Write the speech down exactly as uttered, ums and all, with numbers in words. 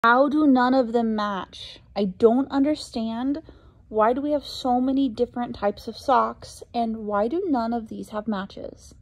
How do none of them match? I don't understand. Why do we have so many different types of socks, and why do none of these have matches?